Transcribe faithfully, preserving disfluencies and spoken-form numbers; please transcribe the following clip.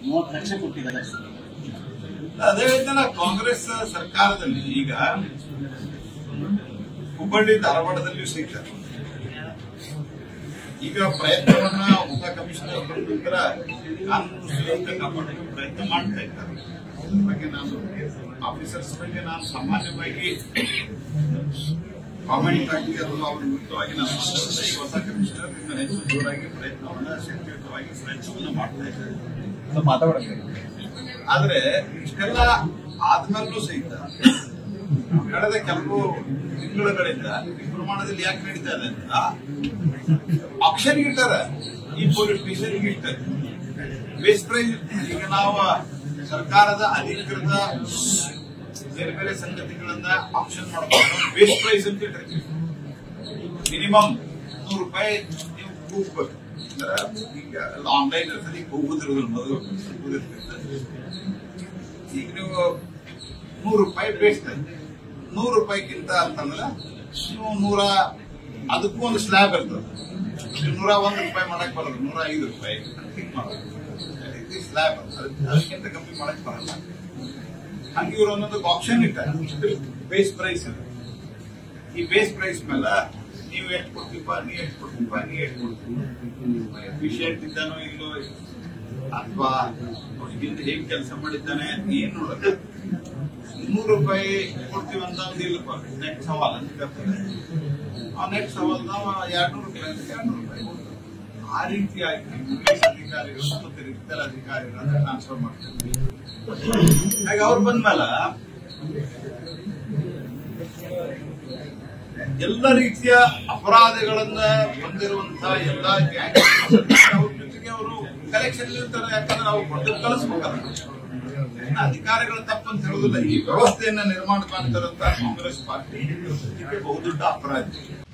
ಮೂವತ್ತು ಲಕ್ಷ ಕೊಟ್ಟಿದ್ದಾರೆ. ಅದೇ ರೀತಿಯಲ್ಲ ಕಾಂಗ್ರೆಸ್ ಸರ್ಕಾರದಲ್ಲಿ ಈಗ ಹುಬ್ಬಳ್ಳಿ ಧಾರವಾಡದಲ್ಲಿಯೂ ಸಹಿತ ಈಗ ಪ್ರಯತ್ನವನ್ನ ಉಪ ಕಮಿಷನರ್ ಬಂದ ಕಾನೂನು ಸುವ್ಯವಸ್ಥೆ ಕಾಪಾಡಲು ಪ್ರಯತ್ನ ಮಾಡ್ತಾ ಇದ್ದಾರೆ. ಅದ್ರ ಬಗ್ಗೆ ನಾನು ಆಫೀಸರ್ಸ್ ಬಗ್ಗೆ ನಾನು ಸಾಮಾನ್ಯವಾಗಿ ಕಾಮೆಂಟ್ ಆಗಿ ಅದು ಅವರ ವಿರುದ್ಧವಾಗಿ ನಾನು ಮಾತಾಡಿದ್ರೆ ಈ ಹೊಸ ಕಮಿಷನರ್ ಇನ್ನು ಹೆಚ್ಚು ಜೋರಾಗಿ ಪ್ರಯತ್ನವನ್ನ ಶಕ್ತಿಯುತವಾಗಿ ಪ್ರಯತ್ನವನ್ನ ಮಾಡ್ತಾ ಇದ್ದಾರೆ ಮಾತಾಡಬೇಕು. ಆದ್ರೆ ಇಷ್ಟೆಲ್ಲ ಆದ್ಮೇಲೂ ಸಹಿತ ಕಳೆದ ಕೆಲವು ತಿಂಗಳುಗಳಿಂದ ಈ ಪ್ರಮಾಣದಲ್ಲಿ ಯಾಕೆ ನಡೀತಾ ಇದೆ ಅಂತ ಆಕ್ಷನ್ ಇಟ್ಟಾರ, ಈ ಪೊಲೀಸ್ ಸ್ಟೇಷನ್ ಇಟ್ಟಾರೆ. ಬೇಸ್ ಪ್ರೈಸ್ ಈಗ ನಾವು ಸರ್ಕಾರದ ಅಧಿಕೃತ ಬೇರೆ ಬೇರೆ ಸಂಗತಿಗಳನ್ನ ಆಕ್ಷನ್ ಮಾಡಬಹುದು. ಬೇಸ್ ಪ್ರೈಸ್ ಅಂತ ಇಟ್ಟಿರ್ತೀವಿ. ಮಿನಿಮಮ್ ನೂರು ರೂಪಾಯಿ ನೀವು ಕೂಗ್ಬೇಕು. ಈಗ ಆನ್ಲೈನ್ ಇರ್ತದೆ, ಕೂಗುದಿರೋದ್ರ ಮೊದಲು ಕೂಗುದಿರ್ತದೆ. ಈಗ ನೀವು ನೂರು ರೂಪಾಯಿ ಬೇಯಿಸ್ತಾರೆ. ನೂರು ರೂಪಾಯಿಗಿಂತ ಅಂತಂದ್ರೆ ನೀವು ನೂರ ಅದಕ್ಕೂ ಒಂದು ಸ್ಲ್ಯಾಬ್ ಇರ್ತದೆ. ನೀವು ನೂರ ಒಂದು ರೂಪಾಯಿ ಮಾಡಕ್ ಬರೋದು, ನೂರ ಐದು ರೂಪಾಯಿ ಮಾಡೋದು ಸ್ಲ್ಯಾಬ್. ಅದಕ್ಕಿಂತ ಕಮ್ಮಿ ಮಾಡಕ್ ಬರಲ್ಲ. ಹಂಗೆ ಇವರು ಒಂದೊಂದು ಆಪ್ಷನ್ ಇಟ್ಟಾರೆ. ಬೇಸ್ ಪ್ರೈಸ್ ಇದೆ. ಈ ಬೇಸ್ ಪ್ರೈಸ್ ಮೇಲೆ ನೀವು ಎಷ್ಟು ಕೊಡ್ತೀಪ, ನೀ ಎಷ್ಟು ಕೊಡ್ತೀಪ, ನೀ ಎಷ್ಟು ಕೊಡ್ತೀವಿ, ಎಫಿಷಿಯಂಟ್ ಇದ್ದಾನೋ ಇಲ್ಲೋ ಅಥವಾ ಹಿಂದೆ ಹೇಗೆ ಕೆಲಸ ಮಾಡಿದ್ದಾನೆ ಏನ್ ನೋಡೋದು. ನೂರು ರೂಪಾಯಿ ಕೊಡ್ತೀವಿ ಅಂತ ಒಂದು ಇಲ್ಲಪ್ಪ ನೆಟ್ ಸವಾಲ್ ಅಂತ ಕರ್ತದೆ. ಆ ನೆಟ್ ಸವಾಲ್ ನಾವು ಎರಡ್ನೂರು ರೂಪಾಯಿ ಅಂತ ಎರಡ್ನೂರು ರೂಪಾಯಿ ಕೊಡ್ತೀವಿ. ಆ ರೀತಿಯಾಗಿ ಪೊಲೀಸ್ ಅಧಿಕಾರಿಗಳು ಮತ್ತೆ ಇತರ ಅಧಿಕಾರಿಗಳನ್ನ ಟ್ರಾನ್ಸ್ಫರ್ ಮಾಡ್ತೀವಿ. ಹಾಗೆ ಅವ್ರು ಬಂದ್ಮೇಲೆ ಎಲ್ಲ ರೀತಿಯ ಅಪರಾಧಗಳನ್ನ ಹೊಂದಿರುವಂತಹ ಎಲ್ಲಾ ಅವ್ರ ಜೊತೆಗೆ ಅವರು ಕಲೆಕ್ಷನ್ ಇರ್ತಾರೆ. ಯಾಕಂದ್ರೆ ನಾವು ಕೊಂಡು ಕಳಿಸ್ಬೇಕಲ್ಲ. ಅಧಿಕಾರಿಗಳ ತಪ್ಪಂತ ಹೇಳುದಿಲ್ಲ. ಈ ವ್ಯವಸ್ಥೆಯನ್ನ ನಿರ್ಮಾಣ ಮಾಡ್ತಾರಂತ ಕಾಂಗ್ರೆಸ್ ಪಾರ್ಟಿ ಬಹುದೊಡ್ಡ ಅಪರಾಧ.